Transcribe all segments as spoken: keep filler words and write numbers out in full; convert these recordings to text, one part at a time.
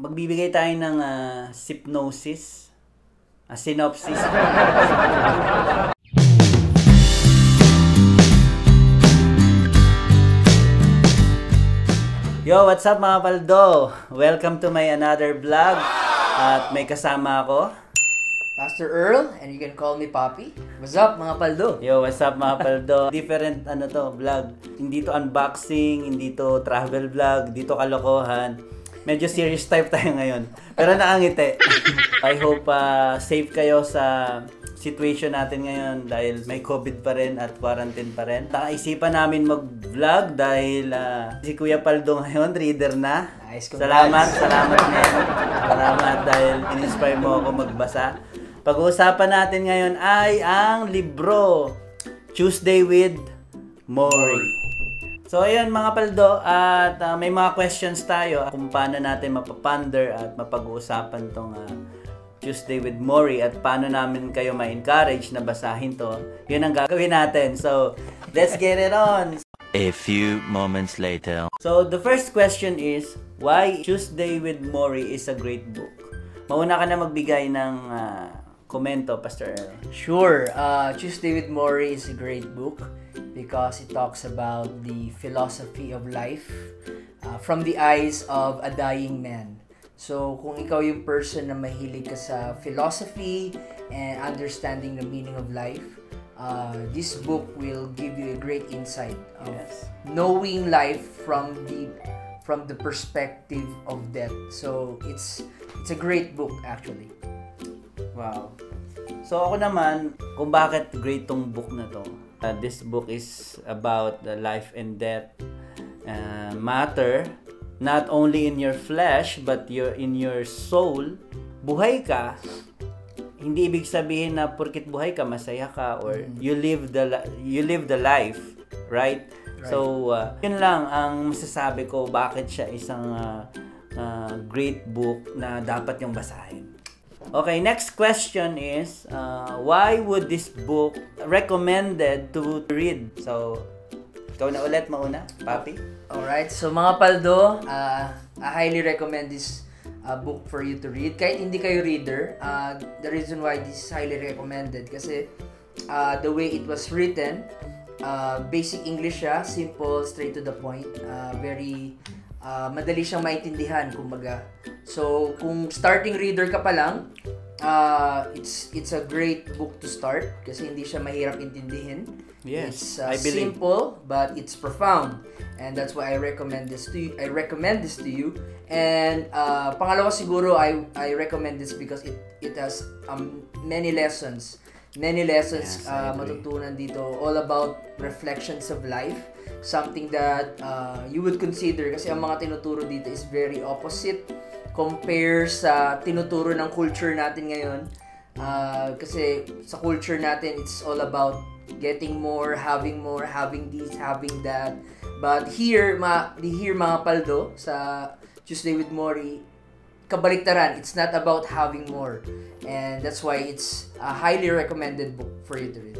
magbibigay tayo ng uh, synopsis. Uh, synopsis. Yo, what's up mga paldo? Welcome to my another vlog. At may kasama ako, Pastor Earl, and you can call me Papi. What's up mga paldo? Yo, what's up mga paldo? Different ano to, vlog. Hindi to unboxing, hindi to travel vlog, dito kalokohan. Medyo serious type tayo ngayon. Pero nakangiti. I hope uh, safe kayo sa situation natin ngayon dahil may COVID pa rin at quarantine pa rin. Nakaisipan namin mag-vlog dahil uh, si Kuya Paldo ngayon, reader na. Nice, salamat, salamat ngayon. Salamat dahil in-inspire mo ako magbasa. Pag-uusapan natin ngayon ay ang libro, Tuesday with Morrie. So ayun mga paldo, at uh, may mga questions tayo kung paano natin mapaponder at mapag-uusapan tong uh, Tuesday with Morrie at paano namin kayo ma-encourage na basahin to. Yun ang gagawin natin. So let's get it on! A few moments later. So the first question is, why Tuesday with Morrie is a great book? Mauna ka na magbigay ng uh, komento, Pastor Earl. Sure. Uh, Tuesday with Morrie is a great book because it talks about the philosophy of life uh, from the eyes of a dying man. So, kung ikaw yung person na mahilig ka sa philosophy and understanding the meaning of life, uh, this book will give you a great insight of yes. knowing life from the from the perspective of death. So, it's it's a great book actually. Wow. So, ako naman, kung bakit great tong book na to. Uh, this book is about the life and death uh, matter. Not only in your flesh, but your in your soul. Buhay ka, hindi ibig sabihin na porkit buhay ka, masaya ka, or mm. you live the you live the life, right? right. So, uh, yun lang ang masasabi ko bakit siya isang uh, uh, great book na dapat yung basahin. Okay, next question is, uh, why would this book recommended to read? So, ikaw na ulit, mauna, Papi. Alright, so mga paldo, uh, I highly recommend this uh, book for you to read. Kahit hindi kayo reader, uh, the reason why this is highly recommended kasi uh, the way it was written, uh, basic English siya, simple, straight to the point, uh, very uh, madali siyang maintindihan, kumbaga. So, kung starting reader ka pa lang, uh, it's it's a great book to start kasi hindi siya mahirap intindihin. Yes, it's uh, I believe. simple but it's profound, and that's why I recommend this to you. I recommend this to you. And uh, pangalawa siguro, I I recommend this because it it has um, many lessons, many lessons yes, uh, matutunan dito, all about reflections of life, something that uh, you would consider kasi ang mga tinuturo dito is very opposite compare sa tinuturo ng culture natin ngayon. Uh, kasi sa culture natin, it's all about getting more, having more, having this, having that. But here, ma here mga paldo, sa Tuesday with Morrie, kabaliktaran, it's not about having more. And that's why it's a highly recommended book for you to read.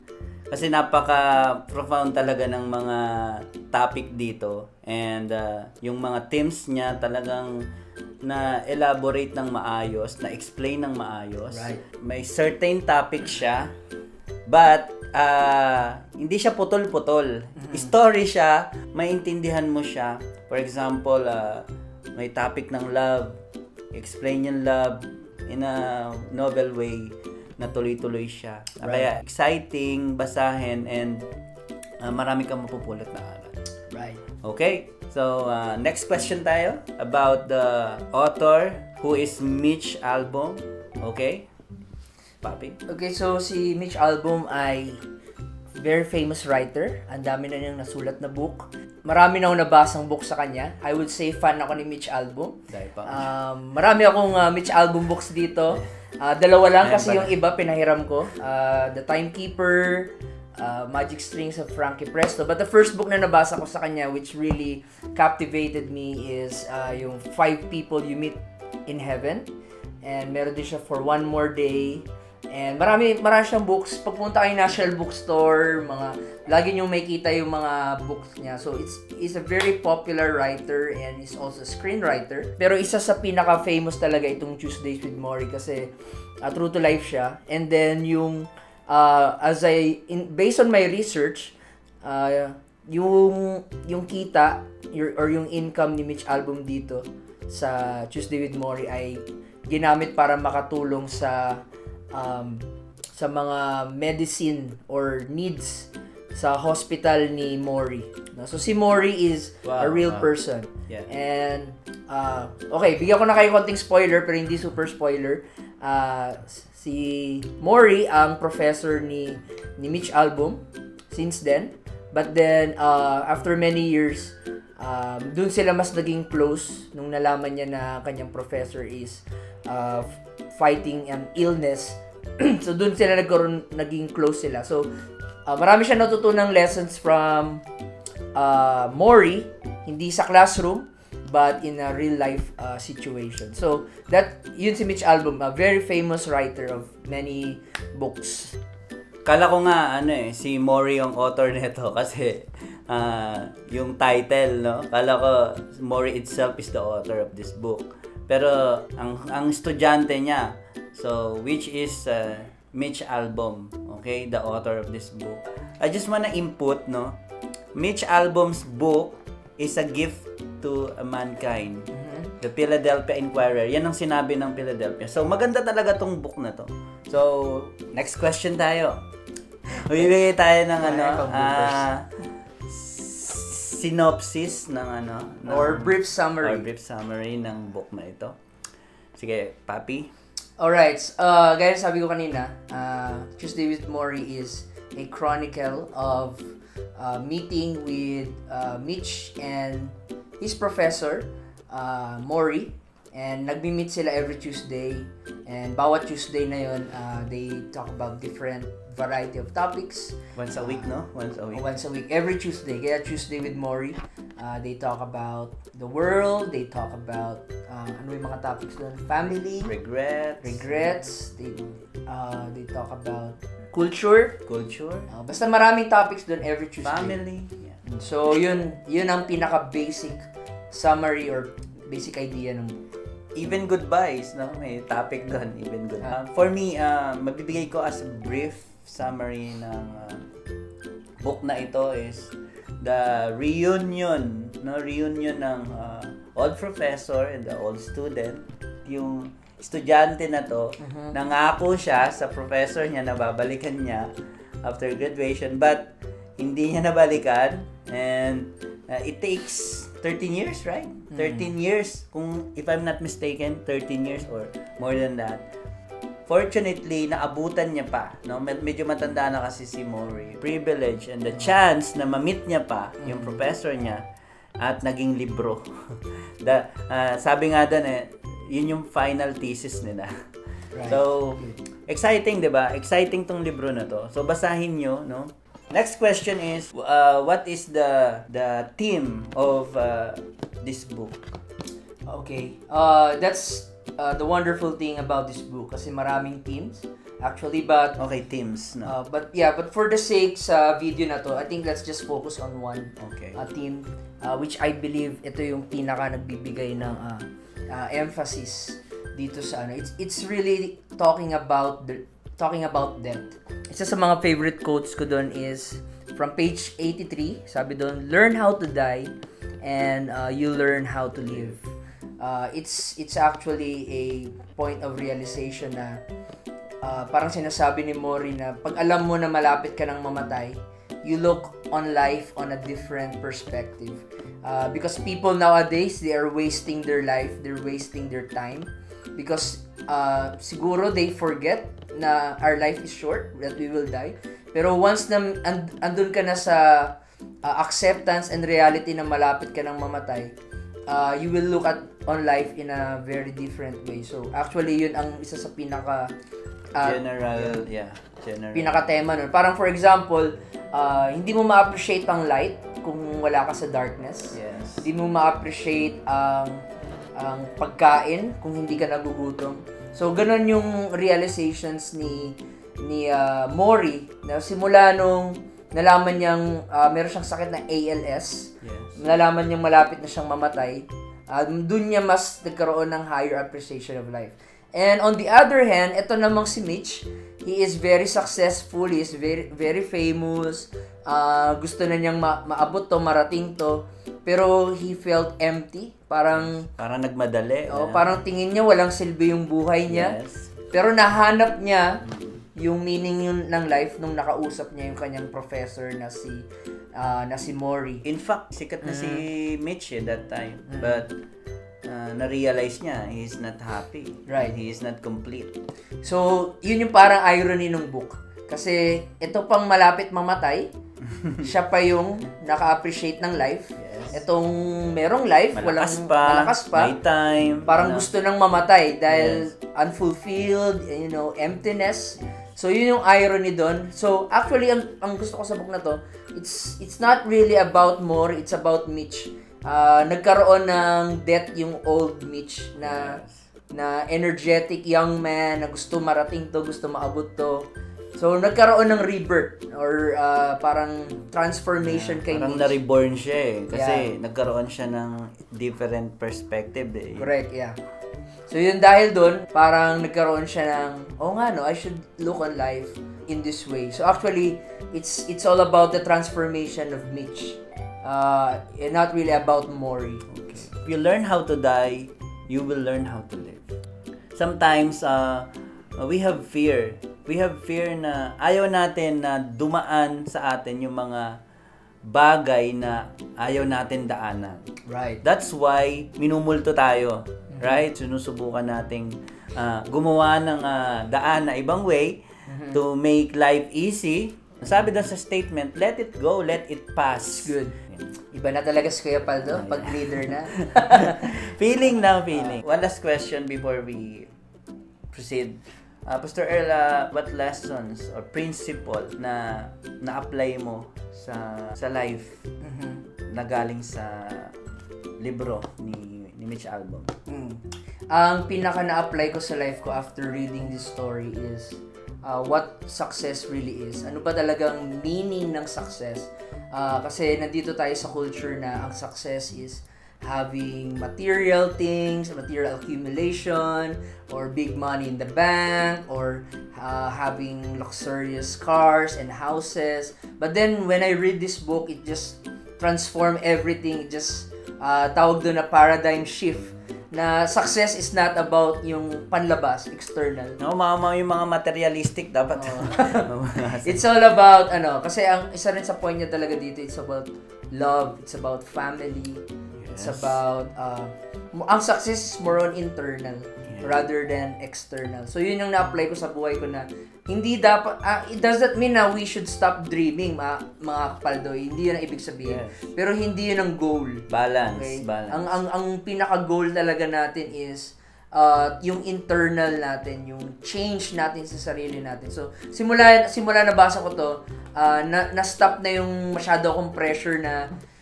Kasi napaka-profound talaga ng mga topic dito. And uh, yung mga themes niya talagang na-elaborate ng maayos, na-explain ng maayos. Right. May certain topic siya, but uh, hindi siya putol-putol. Mm-hmm. Story siya, maintindihan mo siya. For example, uh, may topic ng love, explain yung love in a novel way na tuloy-tuloy siya. Right. Kaya exciting basahin and uh, marami kang mapupulot na aral. Right. Okay? So, uh, next question tayo about the author who is Mitch Albom. Okay? Papi? Okay, so si Mitch Albom ay very famous writer. Ang dami na niyang nasulat na book. Marami na akong nabasang book sa kanya. I would say fan ako ni Mitch Albom. Um, marami akong uh, Mitch Albom books dito. Uh, dalawa lang kasi yung iba pinahiram ko. Uh, The Timekeeper, Uh, Magic Strings of Frankie Presto. But the first book na nabasa ko sa kanya which really captivated me is uh, yung Five People You Meet in Heaven. And meron din siya For One More Day. And marami, marami siyang books. Pagpunta kayo National Bookstore, mga, lagi nyo makita yung mga books niya. So, it's, he's a very popular writer and he's also a screenwriter. Pero isa sa pinaka-famous talaga itong Tuesdays with Morrie kasi uh, true to life siya. And then, yung, uh, as I, in, based on my research, uh, yung, yung kita, your, or yung income ni Mitch Albom dito sa Tuesday with Morrie ay ginamit para makatulong sa um, sa mga medicine or needs sa hospital ni Morrie. No? So si Morrie is wow, a real wow. person. Yeah. And uh, okay, bigyan ko na kayo konting spoiler pero hindi super spoiler. Uh, si Morrie ang professor ni ni Mitch Albom since then. But then uh, after many years, um, dun sila mas naging close nung nalaman niya na kanyang professor is uh, fighting an illness. So dun sila nagkaroon, naging close sila. So uh, marami siya natutunang lessons from uh, Morrie, hindi sa classroom but in a real life uh, situation. So that yun si Mitch Albom, a very famous writer of many books. Kala ko nga ano eh si Morrie yung author nito kasi uh, yung title, no? Kala ko Morrie itself is the author of this book. Pero ang ang estudyante niya, so which is uh, Mitch Albom, okay, the author of this book. I just wanna input, no? Mitch Albom's book is a gift to mankind. Mm-hmm. The Philadelphia Inquirer. Yan ang sinabi ng Philadelphia. So maganda talaga tong book na to. So next question tayo. Bibigay tayo ng ano, uh, synopsis ng ano, ng, or brief summary. Or brief summary ng book na ito. Sige, Papi. Alright, uh, gaya sabi ko kanina, uh, Tuesday with Morrie is a chronicle of uh, meeting with uh, Mitch and his professor, uh, Morrie. And nagmi-meet sila every Tuesday. And bawat Tuesday na yun, uh, they talk about different variety of topics. Once a week, no? Once a week. Once a week. Every Tuesday. Kaya Tuesday with Morrie. Uh, they talk about the world. They talk about, uh, ano yung mga topics doon? Family. Regrets. Regrets. They, uh, they talk about culture. Culture. Uh, basta maraming topics doon every Tuesday. Family. Yeah. So, yun, yun ang pinaka-basic summary or basic idea ng Even Goodbyes, no? May topic doon, Even Goodbyes. Uh, for me, uh, mabibigay ko as a brief summary ng uh, book na ito is the reunion, no? Reunion ng uh, old professor and the old student. Yung estudyante na to, uh-huh. nangako siya sa professor niya na babalikan niya after graduation, but hindi niya nabalikan, and uh, it takes thirteen years, right? Mm. thirteen years, kung if I'm not mistaken, thirteen years or more than that. Fortunately, naabutan niya pa, no? Medyo matanda na kasi si Morrie. Privilege and the chance na ma-meet niya pa yung professor niya at naging libro. the, uh, sabi nga doon eh, yun yung final thesis nila. Right. So, exciting, 'di ba? Exciting tong libro na to. So, basahin niyo, no? Next question is, uh, what is the the theme of uh, this book? Okay, uh, that's uh, the wonderful thing about this book kasi maraming themes actually, but okay, themes, no? Uh, but yeah, but for the sake sa video na to, I think let's just focus on one okay. uh, theme, uh, which I believe ito yung pinaka nagbibigay ng uh, uh, emphasis dito sa ano. It's it's really talking about the talking about death. Isa sa mga favorite quotes ko doon is from page eighty-three. Sabi doon, learn how to die and uh, you learn how to live. Uh, it's it's actually a point of realization na uh, parang sinasabi ni Morrie na pag alam mo na malapit ka nang mamatay, you look on life on a different perspective. Uh, because people nowadays, they are wasting their life, they're wasting their time. Because uh, siguro they forget na our life is short, that we will die. Pero once na and, andun ka na sa uh, acceptance and reality na malapit ka nang mamatay, uh, you will look at on life in a very different way. So actually yun ang isa sa pinaka uh, general, yeah, general. Pinaka tema nun. Parang for example, uh, hindi mo ma-appreciate ang light kung wala ka sa darkness. Yes. Hindi mo ma-appreciate ang ang pagkain kung hindi ka nagugutom. So, ganun yung realizations ni ni uh, Morrie na simula nung nalaman niyang uh, meron siyang sakit na A L S. Yes. Nalaman niyang malapit na siyang mamatay. Uh, dun niya mas nagkaroon ng higher appreciation of life. And on the other hand, ito namang si Mitch, he is very successful, he is very very famous. Uh, gusto na niyang ma- maabot to, marating to. Pero he felt empty. Parang Parang nagmadali. oh, uh, parang tingin niya walang silbi yung buhay niya. Yes. Pero nahanap niya yung meaning yun ng life nung nakausap niya yung kanyang professor na si uh, na si Morrie. In fact, sikat na Mm-hmm. si Mitch eh, that time. Mm-hmm. But uh, na-realize niya he's not happy. Right. He is not complete. So, yun yung parang irony ng book. Kasi ito pang malapit mamatay, siya pa yung naka-appreciate ng life. Yes. Itong merong life, Malakas walang pa, malakas pa. may time. Parang ano. gusto nang mamatay dahil Yes. unfulfilled, you know, emptiness. So, yun yung irony doon. So, actually, ang, ang gusto ko sa book na to, it's it's not really about more, it's about Mitch. Uh, nagkaroon ng death yung old Mitch na na energetic young man na gusto marating to, gusto maabot to. So, nagkaroon ng rebirth or uh, parang transformation kay Parang Mitch. na-reborn siya eh. Kasi Yeah. nagkaroon siya ng different perspective eh. Correct, yeah. So, yun dahil doon, parang nagkaroon siya ng, oh nga no, I should look on life in this way. So, actually, it's it's all about the transformation of Mitch. Uh, and not really about Morrie. Okay. If you learn how to die, you will learn how to live. Sometimes, uh, we have fear. We have fear na ayaw natin na dumaan sa atin yung mga bagay na ayaw natin daanan. Right. That's why minumulto tayo. Mm-hmm. Right? Sinusubukan nating uh, gumawa ng uh, daan na ibang way mm-hmm. to make life easy. Sabi doon sa statement, let it go, let it pass. Good. Iba na talaga si Kuya Paldo, pag leader na. Feeling na, feeling. One last question before we proceed. Uh, Pastor Earl, uh, what lessons or principle na na-apply mo sa sa life Mm-hmm. na galing sa libro ni ni Mitch Albom? Mm. Ang pinaka na-apply ko sa life ko after reading this story is uh, what success really is. Ano ba talagang meaning ng success? Uh, kasi nandito tayo sa culture na ang success is having material things, material accumulation, or big money in the bank, or uh, having luxurious cars and houses. But then, when I read this book, it just transformed everything. It just, uh, tawag doon na paradigm shift, na success is not about yung panlabas, external. No, mga, yung mga materialistic dapat. Oh. It's all about, ano, kasi ang isa rin sa point niya talaga dito, it's about love, it's about family, it's about, uh, ang success is more on internal yeah. rather than external. So, yun yung na-apply ko sa buhay ko na hindi dapat, uh, it doesn't mean na we should stop dreaming, mga, mga kapaldoy. Hindi yun ang ibig sabihin. Yes. Pero hindi yun ang goal. Balance, Okay? balance. Ang, ang, ang pinaka-goal talaga natin is uh, yung internal natin, yung change natin sa sarili natin. So, simula, simula nabasa ko to, uh, na, na-stop na yung masyado akong pressure na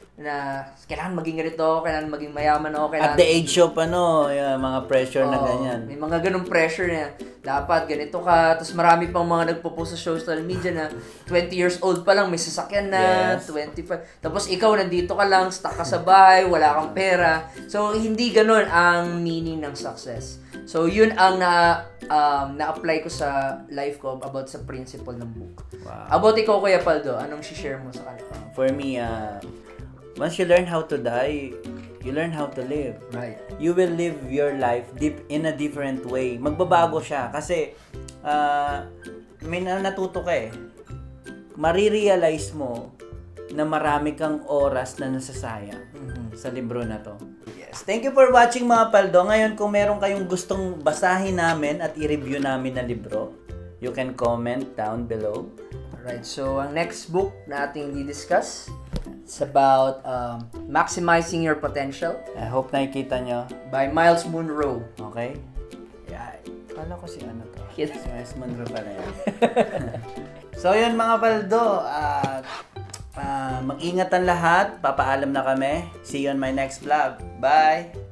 na kailangan maging ganito, kailangan maging mayaman ako, kailangan... At the age of ano, yung mga pressure oh, na ganyan. May mga ganung pressure na dapat ganito ka, tapos marami pang mga nagpo-post sa social media na twenty years old pa lang, may sasakyan na, Yes. twenty-five. Tapos ikaw nandito ka lang, stuck ka sa bahay, wala kang pera. So, hindi ganun ang meaning ng success. So, yun ang na, um, na-apply ko sa life ko about sa principle ng book. Wow. About ikaw, Kuya Paldo, anong share mo sa kanila? For me, uh, once you learn how to die, you learn how to live. Right. You will live your life deep in a different way. Magbabago siya kasi uh, may na- natuto ka eh. Marirealize mo na marami kang oras na nasasayang Mm-hmm. sa libro na to. Yes. Thank you for watching mga paldo. Ngayon, kung meron kayong gustong basahin namin at i-review namin na libro, you can comment down below. Alright, so ang next book na ating di-discuss, it's about um, Maximizing Your Potential I hope nakikita nyo. by Miles Monroe. Okay? Yeah. Kala ko si ano to. Kid- Si Miles Monroe pala yan. So yun mga paldo. At uh, mag-ingat ang lahat. Papaalam na kami. See you on my next vlog. Bye!